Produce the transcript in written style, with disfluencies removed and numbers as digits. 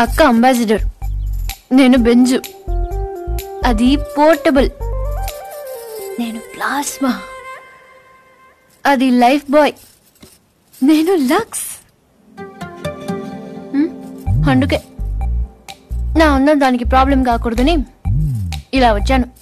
అక్క అంబాసిడర్, నేను బెంజు, అది పోర్టబుల్. నేను ప్లాస్మా, అది లైఫ్ బాయ్. నేను లక్స్. అందుకే నా అందం దానికి ప్రాబ్లం కాకూడదని ఇలా వచ్చాను.